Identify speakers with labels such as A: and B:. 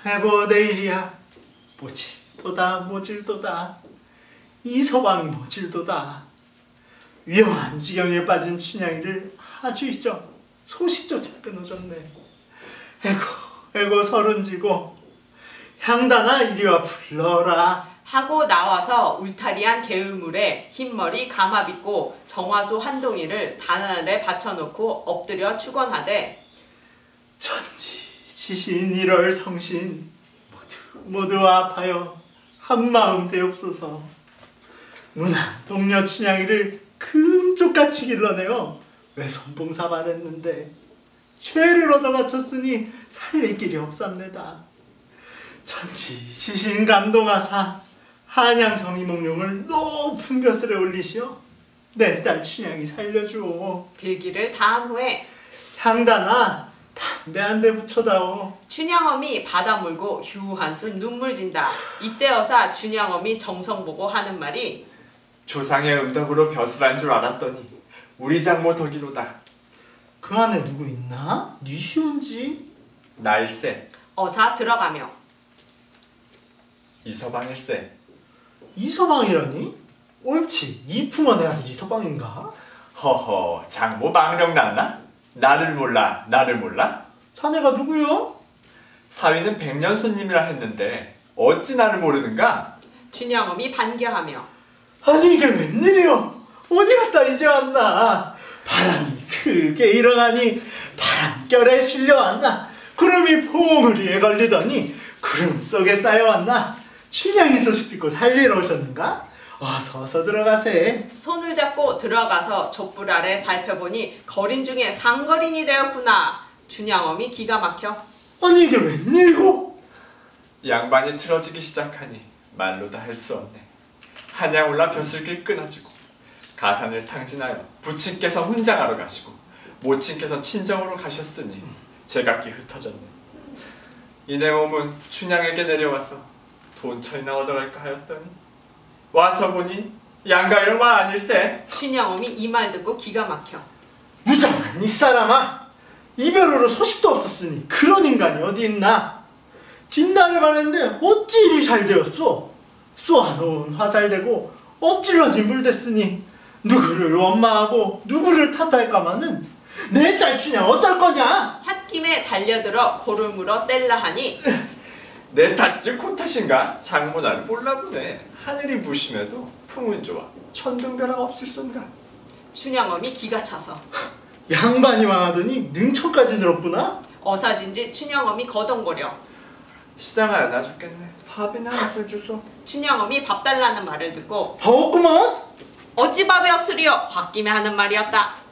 A: 해고 내일이야. 모질도다 모질도다. 이서방이 모질도다. 위험한 지경에 빠진 춘향이를 아주 잊어 소식조차 끊어줬네. 에고 서른지고 향단아 이리와 불러라
B: 하고 나와서 울타리한 개울물에 흰머리 가마빗고 정화소 한 동이를 단알에 받쳐놓고 엎드려 축원하되
A: 천지지신 1월 성신 모두 아파요 한마음 되옵소서. 문안 동료 춘향이를 금쪽같이 길러내어 외손봉사만 했는데 죄를 얻어맞췄으니 살릴 길이 없sab니다. 천지지신 감동하사 한양성 이몽룡을 높은 벼슬에 올리시어 내 딸 춘향이 살려주오.
B: 빌기를 다한 후에
A: 향단아 담배 한 대 붙여다오.
B: 춘향엄이 바다 물고 휴 한숨 눈물 진다. 이때여사 춘향엄이 정성 보고 하는 말이
C: 조상의 음덕으로 벼슬한 줄 알았더니 우리 장모 덕이로다.
A: 그 안에 누구 있나? 니시온지?
C: 나일세.
B: 어사 들어가며
C: 이서방일세.
A: 이서방이라니? 옳지, 이풍원의 아들 이서방인가?
C: 허허, 장모 망령 났나? 나를 몰라.
A: 자네가 누구요?
C: 사위는 백년손님이라 했는데 어찌 나를 모르는가?
B: 춘향엄이 반겨하며
A: 아니 이게 웬일이요? 어디 갔다 이제 왔나? 바람이 크게 일어나니 바람결에 실려왔나? 구름이 봉우리에 걸리더니 구름 속에 쌓여왔나? 춘향이 소식 듣고 살리러 오셨는가? 어서 들어가세.
B: 손을 잡고 들어가서 촛불 아래 살펴보니 거린 중에 상거린이 되었구나. 춘향엄이 기가 막혀
A: 아니 이게 웬일이고?
C: 양반이 틀어지기 시작하니 말로 다 할 수 없네. 한양 올라 벼슬길 끊어지고 가산을 탕진하여 부친께서 훈장하러 가시고 모친께서 친정으로 가셨으니 제각기 흩어졌네. 이내 몸은 춘향에게 내려와서 돈천이나 얻어갈까 하였더니 와서 보니 양가열마 아닐세.
B: 춘향엄이 이 말 듣고 기가 막혀
A: 무정한 이 사람아! 이별으로 소식도 없었으니 그런 인간이 어디 있나? 뒷날을 가는데 어찌 일이 잘 되었소? 쏘아놓은 화살되고 엎질러진 물됐으니 누구를 원망하고 누구를 탓할까마는 내 딸 춘향 어쩔 거냐?
B: 홧김에 달려들어 고를 물어 뗄라 하니
C: 내 탓이지 코 탓인가? 장모 나를 몰라보네. 하늘이 부심해도 풍은 좋아 천둥벼락 없을 쏜가.
B: 춘향엄이 기가 차서
A: 양반이 망하더니 능청까지 늘었구나?
B: 어사진지 춘향엄이 거덩거려
C: 시장하여 나 죽겠네. 밥이나 한술 주소.
B: 춘향엄이 밥 달라는 말을 듣고
A: 다 없구만?
B: 어찌 밥이 없으리요? 홧김에 하는 말이었다.